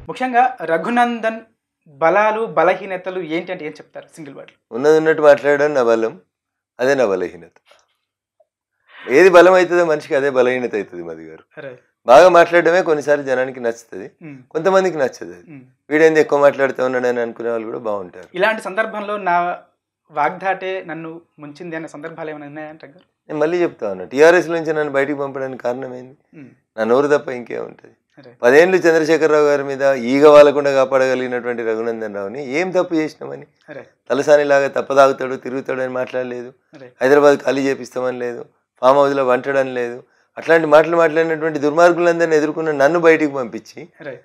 ముఖ్యంగా రఘునందన్ బలాలు బలహీనతలు ఏంటి అంటే ఏం చెప్తారు సింగిల్ వర్డ్? ఉన్నది ఉన్నట్టు మాట్లాడడం నా బలం, అదే నా బలహీనత. ఏది బలం అవుతుందో మనిషికి అదే బలహీనత అవుతుంది. మది గారు బాగా మాట్లాడడమే కొన్నిసార్లు జనానికి నచ్చుతుంది, కొంతమందికి నచ్చదు. వీడేంది ఎక్కువ మాట్లాడుతూ ఉన్నాడని అనుకునే వాళ్ళు కూడా బాగుంటారు. ఇలాంటి సందర్భంలో నా వాగ్దాటే నన్ను ముంచింది అనే సందర్భాలు ఏమైనా ఉన్నాయంటారు? నేను మళ్ళీ చెప్తా ఉన్నా, టీఆర్ఎస్ నుంచి నన్ను బయటికి పంపడానికి కారణం ఏంది? నా నోరు తప్ప ఇంకేముంటుంది? 10 ఏళ్ళు చంద్రశేఖరరావు గారి మీద ఈగ వాలకుండా కాపాడగలిగినటువంటి రఘునందన్ రావుని ఏం తప్పు చేసినామని తలసానిలాగా తప్పదాగుతాడు తిరుగుతాడు అని మాట్లాడలేదు, హైదరాబాద్ ఖాళీ చేపిస్తామని లేదు, ఫామ్ హౌస్లో వంటడని లేదు. అట్లాంటి మాటలు మాట్లాడినటువంటి దుర్మార్గులందరినీ ఎదుర్కొన్న నన్ను బయటికి పంపించి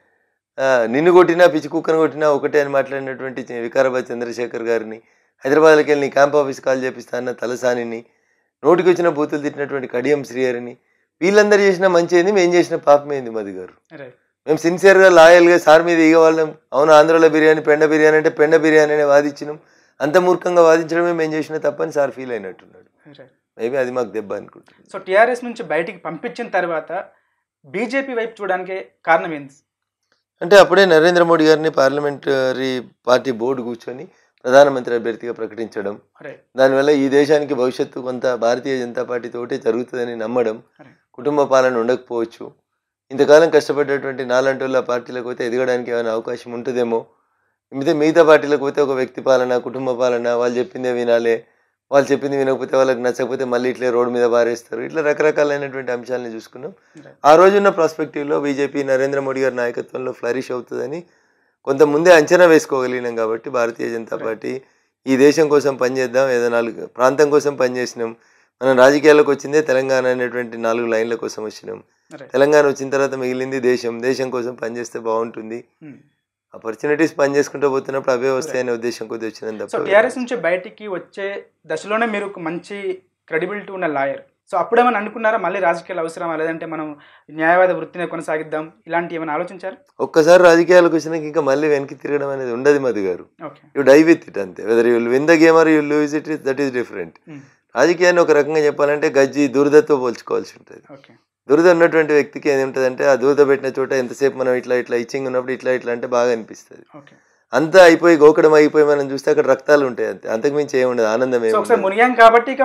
నిన్ను కొట్టినా పిచ్చి కుక్కను కొట్టినా ఒకటే అని మాట్లాడినటువంటి వికారాబాద్ చంద్రశేఖర్ గారిని, హైదరాబాద్కి వెళ్ళి క్యాంప్ ఆఫీస్ కాల్ చేపిస్తా అన్న తలసానిని, నోటికి వచ్చిన బూతులు తిట్టినటువంటి కడియం శ్రీహరిని, వీళ్ళందరూ చేసిన మంచి ఏంది, మేము చేసిన పాపం ఏంది? మది గారు మేము సిన్సియర్గా లాయల్గా సార్ మీద ఇక వాళ్ళం అవును ఆంధ్రాలో బిర్యానీ పెండ బిర్యానీ అంటే పెండ బిర్యానీ అనే వాదించినాం, అంత మూర్ఖంగా వాదించడమే మేము చేసిన తప్పని సార్ ఫీల్ అయినట్టున్నాడు. మేబీ అది మాకు దెబ్బ అనుకుంటున్నాను. సో టీఆర్ఎస్ నుంచి బయటికి పంపించిన తర్వాత బీజేపీ వైపు చూడడానికి కారణం ఏంటి అంటే అప్పుడే నరేంద్ర మోడీ గారిని పార్లమెంటరీ పార్టీ బోర్డు కూర్చొని ప్రధానమంత్రి అభ్యర్థిగా ప్రకటించడం, దానివల్ల ఈ దేశానికి భవిష్యత్తు కొంత భారతీయ జనతా పార్టీ తోటే జరుగుతుందని నమ్మడం, కుటుంబ పాలన ఉండకపోవచ్చు, ఇంతకాలం కష్టపడ్డటువంటి నాలాంటి వాళ్ళ పార్టీలకు పోతే ఎదగడానికి ఏమైనా అవకాశం ఉంటుందేమో, మిగతా పార్టీలకు పోతే ఒక వ్యక్తి పాలన కుటుంబ పాలన, వాళ్ళు చెప్పిందే వినాలే, వాళ్ళు చెప్పింది వినకపోతే వాళ్ళకి నచ్చకపోతే మళ్ళీ ఇట్లే రోడ్డు మీద బారేస్తారు, ఇట్లా రకరకాలైనటువంటి అంశాలను చూసుకున్నాం. ఆ రోజున్న ప్రాస్పెక్టివ్లో బీజేపీ నరేంద్ర మోడీ గారి నాయకత్వంలో ఫ్లరిష్ అవుతుందని కొంత ముందే అంచనా వేసుకోగలిగినాం. కాబట్టి భారతీయ జనతా పార్టీ ఈ దేశం కోసం పనిచేద్దాం, ఏదో 4 ప్రాంతం కోసం పనిచేసినాం. మనం రాజకీయాలకు వచ్చిందే తెలంగాణ అనేటువంటి 4 లైన్ల కోసం వచ్చినాం. తెలంగాణ వచ్చిన తర్వాత మిగిలింది దేశం కోసం పనిచేస్తే బాగుంటుంది, ఆపర్చునిటీస్ పని చేసుకుంటూ పోతున్నప్పుడు అవే వస్తాయనే ఉద్దేశం కొద్ది వచ్చినంత. సో టీఆర్ఎస్ నుంచి బయటికి వచ్చే దశలోనే మీరు ఒక మంచి క్రెడిబిలిటీ ఉన్న లాయర్, సో అప్పుడేమైనా అనుకున్నారా మళ్ళీ రాజకీయాలు అవసరమా, లేదంటే మనం న్యాయవాద వృత్తిని కొనసాగిద్దాం, ఇలాంటి ఏమైనా ఆలోచించారు? ఒక్కసారి రాజకీయాలకు వచ్చినాక ఇంకా మళ్ళీ వెనక్కి తిరగడం అనేది ఉండదు మధు గారు. యూ డై విత్ ఇట్ అంతే. Whether you will win the game or you lose it, that is different. రాజకీయాన్ని ఒక రకంగా చెప్పాలంటే గజ్జి దురదతో పోల్చుకోవాల్సి ఉంటుంది. దురద ఉన్నటువంటి వ్యక్తికి ఏది ఉంటుందంటే ఆ దురద పెట్టిన చోట ఎంతసేపు మనం ఇట్లా ఇచ్చింగ్ ఉన్నప్పుడు ఇట్లా అంటే బాగా అనిపిస్తుంది. అంతా అయిపోయి గోకడం అయిపోయి మనం చూస్తే అక్కడ రక్తాలు ఉంటాయి అంతే, అంతకుమించి ఏముండదు, ఆనందం ఏముండదు.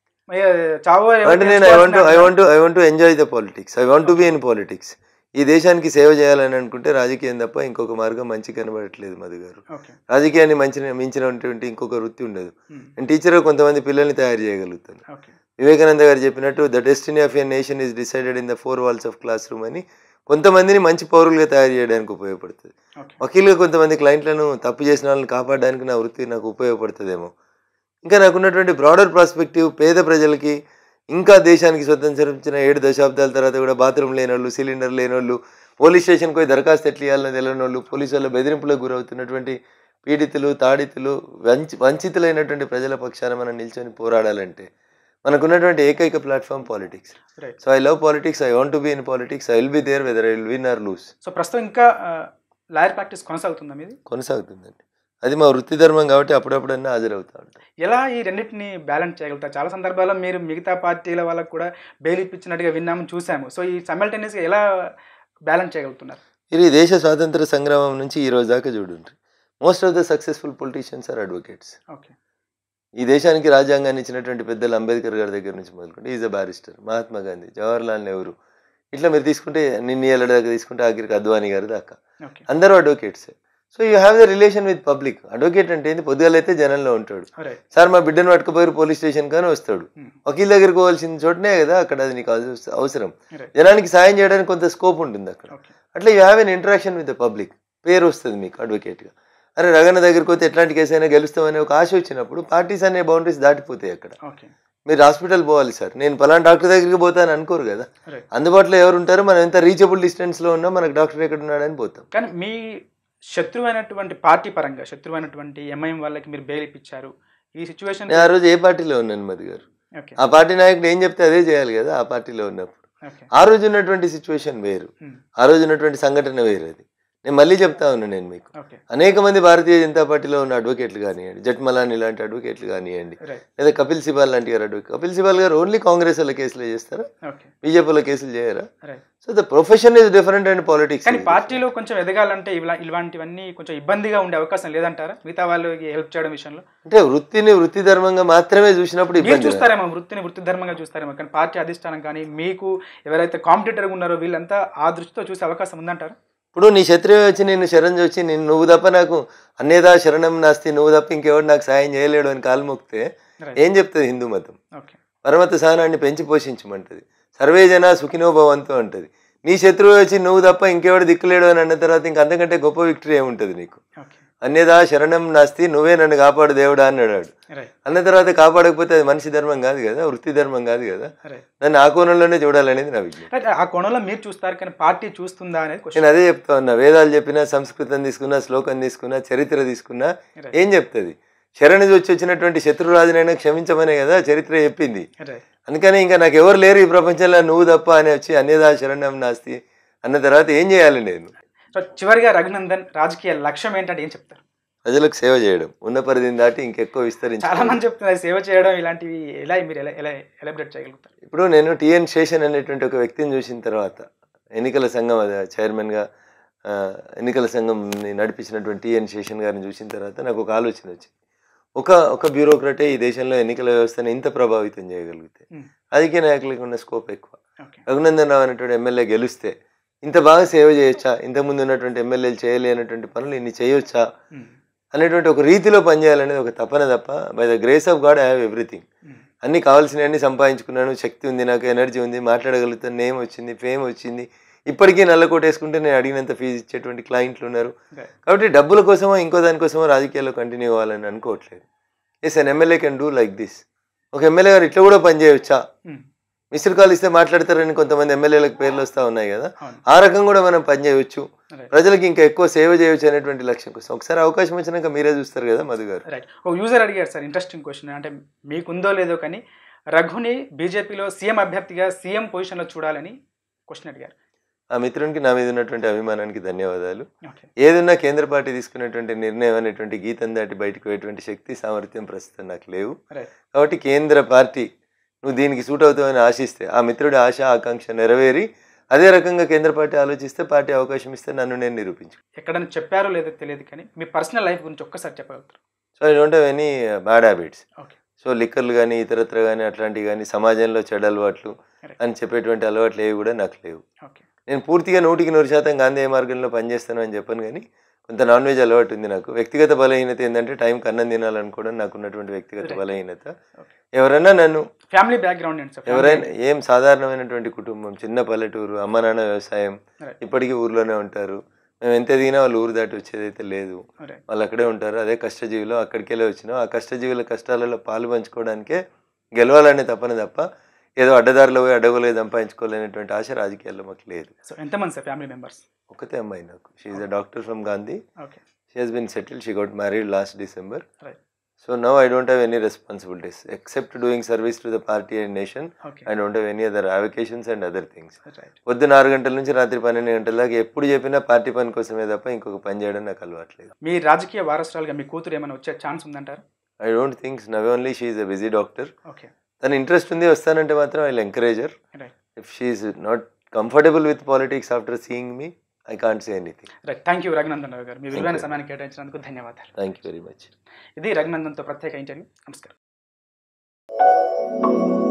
అంటే నేను I want to enjoy the politics, I want to be in politics. ఈ దేశానికి సేవ చేయాలని అనుకుంటే రాజకీయం తప్ప ఇంకొక మార్గం మంచి కనబడట్లేదు మధు గారు. రాజకీయాన్ని మించినటువంటి ఇంకొక వృత్తి ఉండదు. నేను టీచర్గా కొంతమంది పిల్లల్ని తయారు చేయగలుగుతాను. వివేకానంద గారు చెప్పినట్టు the destiny of a nation is decided in the 4 walls of classroom అని కొంతమందిని మంచి పౌరులుగా తయారు చేయడానికి ఉపయోగపడుతుంది. వకీలుగా కొంతమంది క్లయింట్లను తప్పు చేసిన వాళ్ళని కాపాడడానికి నా వృత్తి నాకు ఉపయోగపడుతుందేమో. ఇంకా నాకున్నటువంటి బ్రాడర్ ప్రాస్పెక్టివ్ పేద ప్రజలకి, ఇంకా దేశానికి స్వతంత్రం ఇచ్చిన 7 దశాబ్దాల తర్వాత కూడా బాత్రూమ్ లేనోళ్ళు, సిలిండర్ లేనోళ్ళు, పోలీస్ స్టేషన్కి పోయి దరఖాస్తు ఎట్లా ఇవ్వాలని తెలియని వాళ్ళు, పోలీసు వాళ్ళ బెదిరింపులకు గురవుతున్నటువంటి పీడితులు, తాడితులు, వంచితులైనటువంటి ప్రజల పక్షాన మనం నిల్చొని పోరాడాలంటే మనకున్నటువంటి ఏకైక platform politics. So I love politics, I want to be in politics, I will be there whether I will win or lose. So ప్రస్తుతం ఇంకా లాయర్ ప్రాక్టీస్ కొనసాగుతుందా మీది? కొనసాగుతుందండి, అది మా వృత్తి ధర్మం కాబట్టి అప్పుడప్పుడన్నా హాజరవుతా ఉంటాం. ఎలా ఈ రెండింటిని బ్యాలెన్స్ చేయగలుగుతారు? చాలా సందర్భాల్లో మీరు మిగతా పార్టీల వాళ్ళకు కూడా బెయిల్ ఇప్పించినట్టుగా విన్నాము, చూసాము. సో ఈ సైమల్టేనియస్గా ఎలా బ్యాలెన్స్ చేయగలుగుతున్నారు? ఈ దేశ స్వాతంత్ర సంగ్రామం నుంచి ఈ రోజు దాకా చూడండి, most of the successful politicians are advocates. ఈ దేశానికి రాజ్యాంగాన్ని ఇచ్చినటువంటి పెద్దలు అంబేద్కర్ గారి దగ్గర నుంచి మొదలుకుంటే is a barrister, Mahatma Gandhi, Jawaharlal Nehru, ఇట్లా మీరు తీసుకుంటే నిన్న ఏళ్ళ దాకా తీసుకుంటే ఆఖరికి అద్వానీ గారి దాకా అందరూ అడ్వకేట్సే. So you have the relation with public. Advocate అంటే ఏంది, పొద్దుగాలైతే జనంలో ఉంటాడు. సార్ మా బిడ్డను పట్టుకుపోయారు పోలీస్ స్టేషన్ కానీ వస్తాడు. వకీల్ దగ్గరికి పోవాల్సిన చోటనే కదా అక్కడ అది నీకు అవసరం. జనానికి సాయం చేయడానికి కొంత స్కోప్ ఉంటుంది అక్కడ. అట్లా you have an interaction with the public, పేరు వస్తుంది మీకు అడ్వకేట్గా. అరే రగన్న దగ్గరికి పోతే ఎట్లాంటి కేసు అయినా గెలుస్తామనే ఒక ఆశ వచ్చినప్పుడు పార్టీస్ అనే బౌండరీస్ దాటిపోతాయి. అక్కడ మీరు హాస్పిటల్ పోవాలి సార్, నేను పలానా డాక్టర్ దగ్గరికి పోతాను అనుకోరు కదా. అందుబాటులో ఎవరు ఉంటారో, మనం ఎంత రీచబుల్ డిస్టెన్స్లో ఉన్నా మనకు డాక్టర్ ఎక్కడ ఉన్నాడని పోతాం. కానీ మీ శత్రువైనటువంటి పార్టీ పరంగా శత్రువైనటువంటి ఎంఐఎం వాళ్ళకి మీరు బెయిల్ ఇప్పించారు. ఈ సిచ్యువేషన్ ఆ రోజు ఏ పార్టీలో ఉన్నాను మధు గారు, ఆ పార్టీ నాయకుడు ఏం చెప్తే అదే చేయాలి కదా. ఆ పార్టీలో ఉన్నప్పుడు ఆ రోజు ఉన్నటువంటి సిచ్యువేషన్ వేరు, ఆ రోజు ఉన్నటువంటి సంఘటన వేరు. అది నేను మళ్ళీ చెప్తా ఉన్నా నేను మీకు అనేక మంది భారతీయ జనతా పార్టీలో ఉన్న అడ్వకేట్లు కానివ్వండి, జట్మలాని లాంటి అడ్వకేట్లు కానివ్వండి, లేదా కపిల్ సిబాల్ లాంటి గారు అడ్వకేట్. కపిల్ సిబాల్ గారు ఓన్లీ కాంగ్రెస్ వాళ్ళ కేసులు చేస్తారా, బీజేపీలో కేసులు చేయరా? So the profession is different and politics. కానీ పార్టీలో కొంచెం ఎదగాలంటే ఇలాంటివన్నీ కొంచెం ఇబ్బందిగా ఉండే అవకాశం లేదంటారా మిగతా వాళ్ళకి హెల్ప్ చేయడం విషయంలో? అంటే వృత్తిని వృత్తి ధర్మంగా మాత్రమే చూసినప్పుడు ఇబ్బంది చూస్తారేమో, వృత్తిని వృత్తి ధర్మంగా చూస్తారేమో. కానీ పార్టీ అధిష్టానం కానీ మీకు ఎవరైతే కాంపిటీటర్గా ఉన్నారో వీళ్ళంతా ఆ దృష్టితో చూసే అవకాశం ఉందంటారా? ఇప్పుడు నీ శత్రువు వచ్చి నేను శరణ్ వచ్చి నువ్వు తప్ప నాకు అన్నేదా శరణం నాస్తి, నువ్వు తప్ప ఇంకెవడు నాకు సాయం చేయలేడు అని కాలు మొక్కితే ఏం చెప్తుంది హిందూ మతం? పరమత సహనాన్ని పెంచి పోషించమంటది, సర్వే జన సుఖినోభవంతో అంటది. నీ శత్రువు వచ్చి నువ్వు తప్ప ఇంకెవడు దిక్కులేడు అని అన్న తర్వాత ఇంక అంతకంటే గొప్ప విక్టరీ ఏముంటుంది నీకు? అన్నేదా శరణం నాస్తి, నువ్వే నన్ను కాపాడు దేవుడా అన్నాడు. అన్న తర్వాత కాపాడకపోతే అది మనిషి ధర్మం కాదు కదా, వృత్తి ధర్మం కాదు కదా. నన్ను ఆ కోణంలోనే చూడాలనేది నా విజ్ఞప్తి. ఆ కోణంలో మీరు చూస్తారు కానీ పార్టీ చూస్తుందా అనేది నేను అదే చెప్తా ఉన్నా. వేదాలు చెప్పినా, సంస్కృతం తీసుకున్నా, శ్లోకం తీసుకున్నా, చరిత్ర తీసుకున్నా ఏం చెప్తుంది? శరణి వచ్చి వచ్చినటువంటి శత్రురాజునైనా క్షమించమనే కదా చరిత్ర చెప్పింది. అందుకని ఇంకా నాకు ఎవరు లేరు ఈ ప్రపంచంలో నువ్వు తప్ప అని వచ్చి అన్నేదా శరణం నాస్తి అన్న తర్వాత ఏం చేయాలి నేను? సో చివరిగా రఘునందన్ రాజకీయ లక్ష్యం ఏంటంటే ఏం చెప్తారు? ప్రజలకు సేవ చేయడం, ఉన్న పరిధిని దాటి ఇంకెక్కువ విస్తరించి. చాలా మంది చెప్తున్నారు సేవ చేయడం, ఇలాంటివి ఎలా మీరు ఎలా ఎలాబరేట్ చేయగలుగుతారు? ఇప్పుడు నేను టిఎన్ శేషన్ అనేటువంటి ఒక వ్యక్తిని చూసిన తర్వాత, ఎన్నికల సంఘం చైర్మన్గా ఎన్నికల సంఘంని నడిపించినటువంటి టిఎన్ శేషన్ గారిని చూసిన తర్వాత నాకు ఒక ఆలోచన వచ్చింది. ఒక బ్యూరోక్రటే ఈ దేశంలో ఎన్నికల వ్యవస్థను ఇంత ప్రభావితం చేయగలిగితే రాజకీయ నాయకులకు ఉన్న స్కోప్ ఎక్కువ. రఘునందన్ రావు అనేటువంటి ఎమ్మెల్యే గెలిస్తే ఇంత బాగా సేవ చేయొచ్చా, ఇంతకుముందు ఉన్నటువంటి ఎమ్మెల్యేలు చేయలేనటువంటి పనులు ఇన్ని చేయొచ్చా అనేటువంటి ఒక రీతిలో పనిచేయాలనేది ఒక తపన తప్ప, by the grace of God I have everything. అన్ని కావాల్సినవన్నీ సంపాదించుకున్నాను, శక్తి ఉంది, నాకు ఎనర్జీ ఉంది, మాట్లాడగలుగుతాను, నేమ్ వచ్చింది, ఫేమ్ వచ్చింది. ఇప్పటికీ నల్లకోటేసుకుంటే నేను అడిగినంత ఫీజు ఇచ్చేటువంటి క్లయింట్లు ఉన్నారు. కాబట్టి డబ్బుల కోసమో ఇంకో దానికోసమో రాజకీయాల్లో కంటిన్యూ అవ్వాలని అనుకోవట్లేదు. Yes, an MLA can do like this. ఒక ఎమ్మెల్యే గారు ఇట్లా కూడా పనిచేయవచ్చా, మిస్డ్ కాల్ ఇస్తే మాట్లాడతారని కొంతమంది ఎమ్మెల్యేలకు పేర్లు వస్తూ ఉన్నాయి కదా, ఆ రకం కూడా మనం పనిచేయవచ్చు, ప్రజలకు ఇంకా ఎక్కువ సేవ చేయవచ్చు అనేటువంటి లక్ష్యం కోసం ఒకసారి అవకాశం వచ్చినాక మీరే చూస్తారు కదా మధు గారు. రైట్. ఒక యూజర్ అడిగారు సార్, ఇంట్రెస్టింగ్ క్వశ్చన్, అంటే మీకుందో లేదో కానీ రఘుని బీజేపీలో సీఎం అభ్యర్థిగా సీఎం పొజిషన్లో చూడాలని క్వశ్చన్ అడిగారు. ఆ మిత్రునికి నా మీద ఉన్నటువంటి అభిమానానికి ధన్యవాదాలు. ఏదన్నా కేంద్ర పార్టీ తీసుకున్నటువంటి నిర్ణయం అనేటువంటి గీతం దాటి బయటకు పోయేటువంటి శక్తి సామర్థ్యం ప్రస్తుతం నాకు లేవు. కాబట్టి కేంద్ర పార్టీ నువ్వు దీనికి సూట్ అవుతావని ఆశిస్తే, ఆ మిత్రుడి ఆశ ఆకాంక్ష నెరవేరి అదే రకంగా కేంద్ర పార్టీ ఆలోచిస్తే, పార్టీ అవకాశం ఇస్తే నన్ను నేను నిరూపించు. ఎక్కడైనా చెప్పారో లేదో తెలియదు కానీ మీ పర్సనల్ లైఫ్ గురించి ఒక్కసారి చెప్పగలుగుతారు? So I don't have any bad habits. So లిక్కర్లు కానీ ఇతరత్ర కానీ అట్లాంటివి కానీ సమాజంలో చెడు అలవాట్లు అని చెప్పేటువంటి అలవాట్లు ఏవి కూడా నాకు లేవు. నేను పూర్తిగా 100% గాంధేయ మార్గంలో పనిచేస్తాను అని చెప్పాను, కానీ కొంత నాన్ వెజ్ అలవాటు ఉంది నాకు. వ్యక్తిగత బలహీనత ఏంటంటే టైంకి అన్నం తినాలనుకోవడం నాకు ఉన్నటువంటి వ్యక్తిగత బలహీనత. ఎవరైనా నన్ను ఫ్యామిలీ బ్యాక్గ్రౌండ్ ఎవరైనా ఏం సాధారణమైనటువంటి కుటుంబం, చిన్న పల్లెటూరు, అమ్మ నాన్న వ్యవసాయం, ఇప్పటికీ ఊర్లోనే ఉంటారు. మేము ఎంత ఎదిగినా వాళ్ళు ఊరు దాటి వచ్చేదైతే లేదు, వాళ్ళు అక్కడే ఉంటారు. అదే కష్టజీవిలో అక్కడికి వెళ్ళి వచ్చినాం. ఆ కష్టజీవుల కష్టాలలో పాలు పంచుకోవడానికే గెలవాలనే తప్పన తప్ప ఏదో అడ్డదారిలో పోయి అడ్డగోలు సంపాదించుకోలేనటువంటి ఆశ రాజకీయాల్లో మాకు లేదు. సో ఎంతమంది సార్ ఫ్యామిలీ మెంబర్స్? ఒకతే అమ్మాయి నాకు. She is a doctor from Gandhi. She has been settled. She got married last December. So now I don't have any responsibilities except doing service to the party and nation. I don't have any other avocations and other things. పొద్దున 6 గంటల నుంచి రాత్రి 12 గంటల దాకా ఎప్పుడు చెప్పినా party పని కోసమే తప్ప ఇంకొక పని చేయడం నాకు అలవాట్లేదు. మీ రాజకీయ వారసురాలుగా మీ కూతురు ఏమైనా వచ్చే ఛాన్స్ ఉందంటారు? I don't think. Now only she is a busy doctor. తన ఇంట్రెస్ట్ ఉంది, వస్తానంటే మాత్రం I will encourage her. If she is not comfortable with politics after seeing me, I can't say anything. Right. Thank you Raghu Nandan Rao. మీ విలువైన సమయాన్ని కేటాయించినందుకు ధన్యవాదాలు. Thank you very much. ఇది రఘునందన్తో ప్రత్యేక ఇంటర్వ్యూ. నమస్కారం.